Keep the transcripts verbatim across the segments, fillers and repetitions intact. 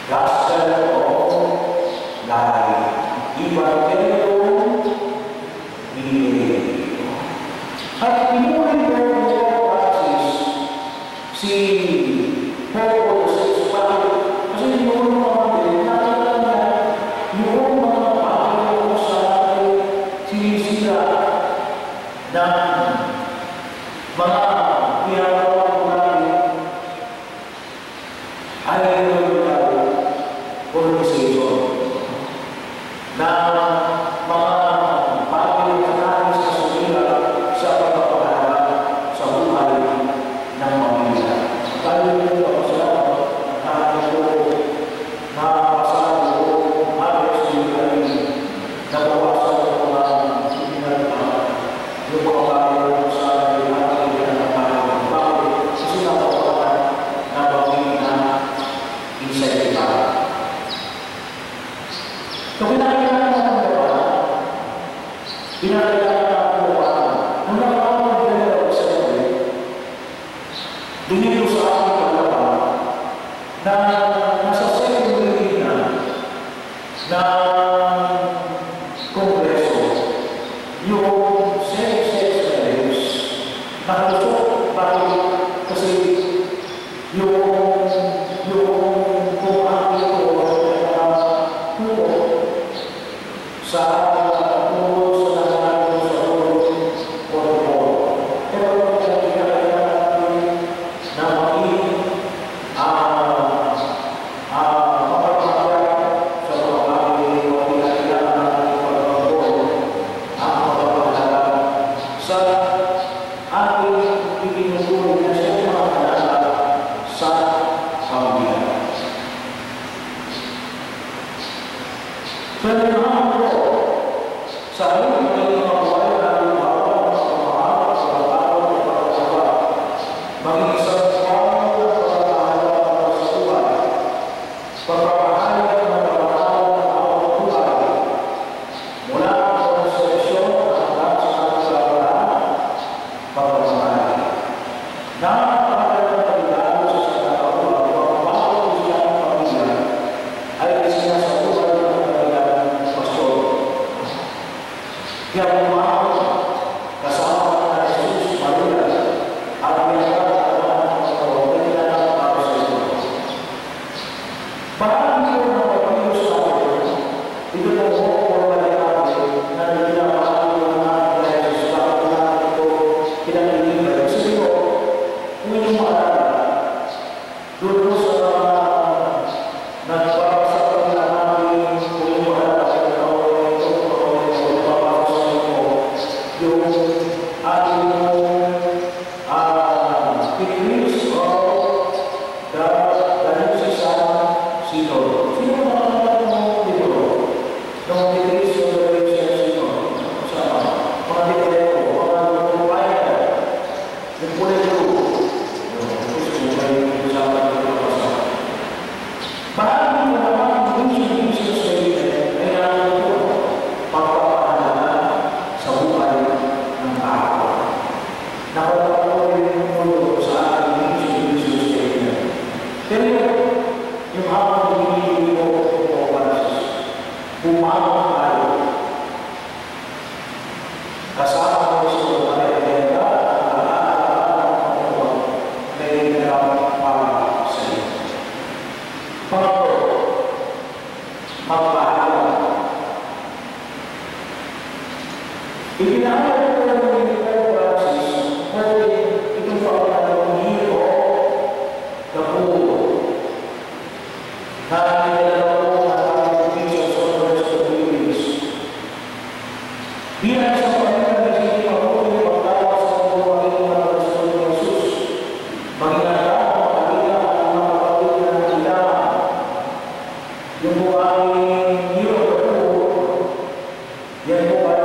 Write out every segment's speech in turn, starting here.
Gospel of Life. Evangelio Milenio. At pinuhin ko yung practice si Paul sa Espanyol. Kasi yung mga din, nakita niya yung mga pagkakas sa sinisira ng mga pinagawa ko natin ay organization na mga bagay na natin sa sumila sa pagpapahala sa buhay ng pamilya. Tayo nito ako sila, nakakita ko, nakapasama ko, habang sumila rin, nabawasan ko mga pinalita, yung mga bagay ko sa akin, natin na mga bagay, kasi nabawasan na bagay na inside iba. So, pinakailangan natin gawa, pinakailangan natin gawa, nung nakakawag na nila sa gabi, dinito sa aking paggawa, na nasa secondary na, na kongreso, yung same-sex marriage, nakalusok, bakit? Kasi yung, yung, kung ang ito, sa puso sa natin sa puso po. Pero kung pinakailangan natin na maging mapagpapagod sa mga bagay o pinakailangan natin pagpapagod ang mapagpapagod sa ating ipinutuloy na siya mga kanala sa pamilya. Pero sa halip na yung mga buhay na lumawa sa pamahal sa pagkakaroon ng pagkakawa, maging isang pamahal na pagkakawa sa buhay, pagpapahal ng pagkakawa ng bawat buhay, mula sa konstruksyon hanggang sa pagkakawa, pagpapahal. Napakahal ng pagkakawa sa pagkakawa, ang bawat isang pamilya ay isinasabuhan ng kanilang pastor. Kaya umawa, kasama na Jesus Maria, at pinagkakaroon ng pagkakaroon na para sa ito. Marami ko ng pag-ilos natin, ito na po ang natin na pinapakalo ng ating Jesus, bakit natin ito pinag-ibig. Kasi ito, kung inyong maalala, doon po sa mga nagpapasa pa nila namin, kung inyong maalala, yung ating uh, increase of the diagnosis of sino. Sino na naman ng dito? Yung decrease of the diagnosis of sino? Sa mga dito, mga lupayan, yung kulay ito. Yung kulay ito sa mga dito. Marami na naman yung increase sa ito ay naman ito pagpapahala sa buhay ng tao. Nakapagpapalawin yung mundo sa ating Jesus Christ. Pero yung habang hindi mo ito bumabang tayo. Kasama ko sa mga legenda at alaala ng mga legenda para sa iyo. Pangatlo, magpahala. Ipinahal ko ng military practice na itong pagkakataon hero na pulo na nilalaro ko ng ating Bishop of the Rest of the Unions. Bilang sa pamilya na hindi mabuti pagkawa sa buhay ng Rest of Jesus, maginagawa ang pamilya at mga kapatid na kailangan. Yung buhay hero na pulo, yan po ay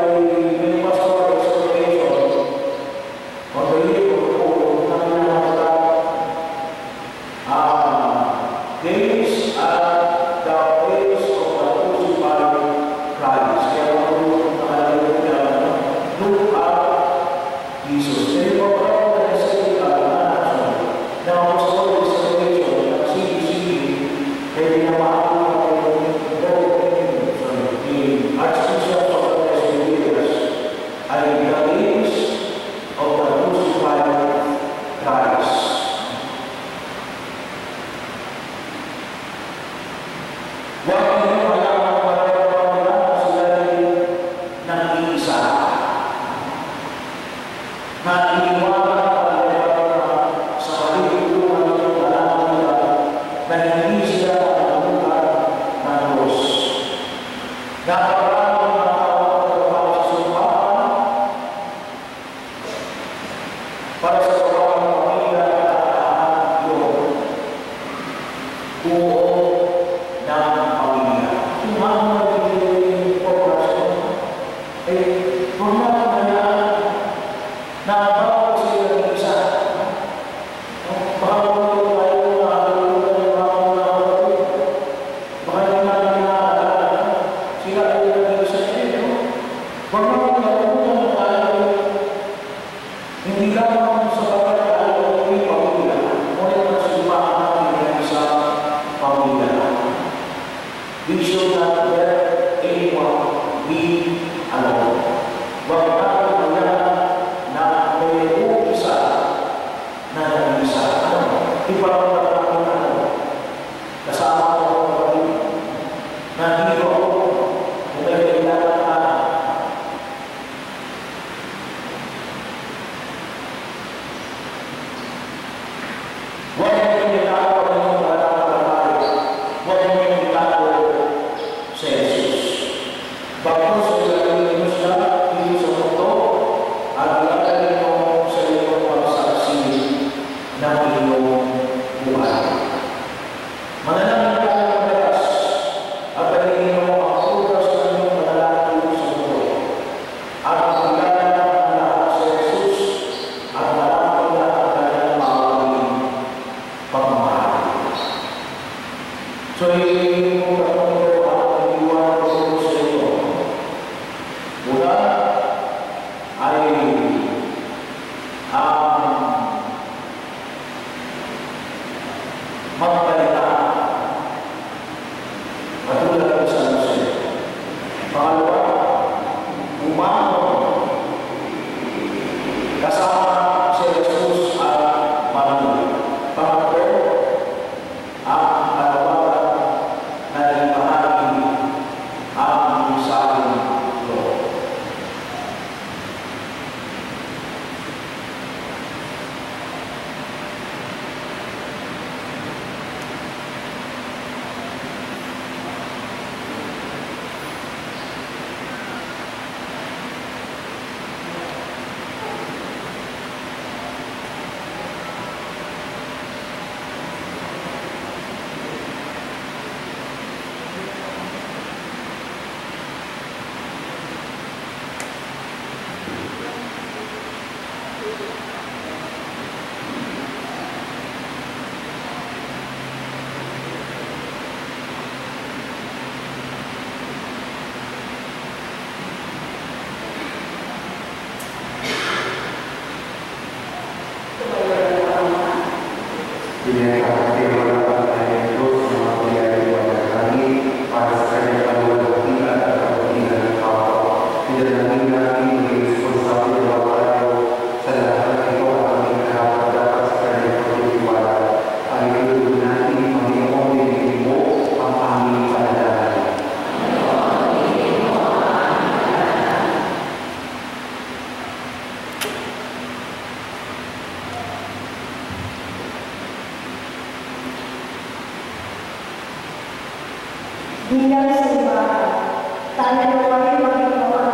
Now, na hindi sila nakatulungan ng Diyos. Napakarami ng mga tao na trabaho sa simbahan para sa trabaho ng pamilya at ang yun. Buo ng pamilya. Sumama na yung progresyon. Eh, format na yan na bago sila ng isa. Bago tayo na halulugan ng mga mga kapatid. Baka yung natin na sila ay naging sa inyo. Format na halulugan na tayo. Hindi lamang sa bagay tayo ay pamilya. Ngunit na sumahan natin sa pamilya. We should not let anyone be alone. Huwag natin magana na may isa na nag-isa. Ano? Ipapalat ako na ano? Kasama ko ang kapatid na hindi ko kung may kailangan ka. Huwag mo yung itago ang inyong mga nakakapatid. Huwag mo yung itago sa Jesus. Bakit sa ilang Diyos na hindi sa mundo at lalagay mo sa iyong pagsaksi ng iyong buhay. Mananangin tayo ng madalas at pagiging mo ang oras ng iyong mananangin sa mundo at magkakaroon ng lahat sa Jesus at malaman na ang kanyang maaaring pagmamahal. So, yung kung kapag ang iwan ko sa iyo, una ay ang magkalita katulad ng sa Jose. Pangalawa, umano kasama si Jesus at Maria. Pangatlo, ang kalawagan na ibahagi ang isang Lord. Bilang simbahan, tayo ay maging